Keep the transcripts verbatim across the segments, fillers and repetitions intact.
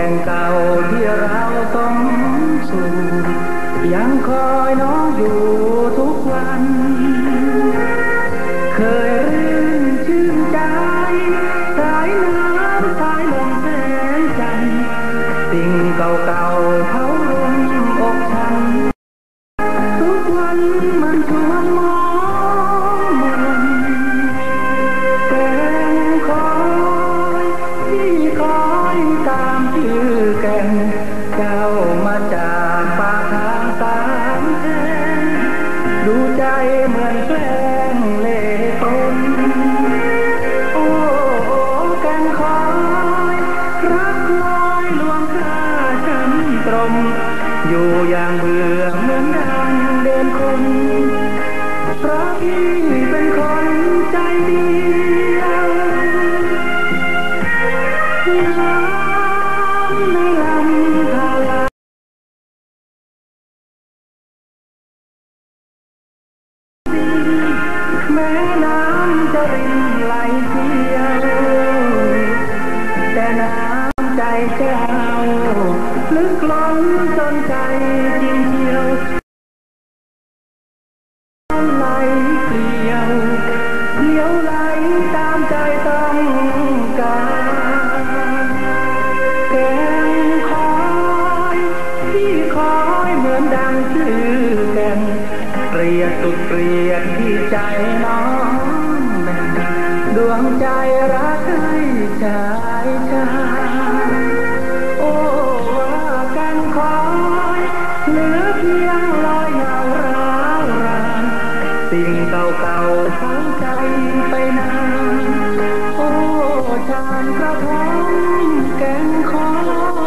งเก่าที่เราต้องสู่ยังคอยน้องอยู่ทุกวันเคยรื่นชื่นใจสายน้ำสายลมแสงจันทร์สิ่งเก่าๆเขาลงอกฉันทุกวันมันชวนมองมนแสงคอยที่คอยตามชื่อแก่นเจ้ามาจากปากทางสามแห่งดูใจเหมือนแกล้งเล่ตนโอ้โอ้แก่นคอยรักลอยลวงข้าฉันตรมอยู่อย่างเบื่อเหมือนดังเดินคนเพราะพี่เป็นคนใจเดียวน้ำในลำธารแม้น้ำจะรินไหลเชี่ยวแต่น้ำใจเจ้าลึกล้นจนใจจริงเดียวไหลเกลียวเลี้ยวไหลตามใจต้องการแกงคอยที่คอยเหมือนดังชื่อแก่นเกลียดสุดเกลียดที่ใจน้องแบ่งดวงใจรักให้ชายชาโอ้ว่ากันคอยเหลือเพียงรอยเงาร้าวรานสิ่งเก่าๆทั้งใจไปนานโอ้ชานกระทงแกงคอย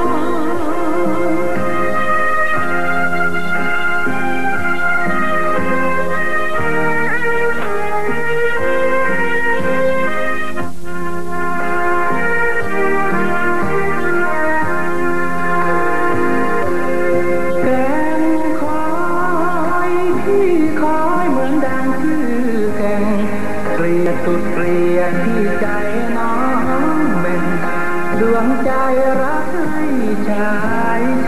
สุดเกลียดที่ใจน้องแบ่งดวงใจรักให้ชาย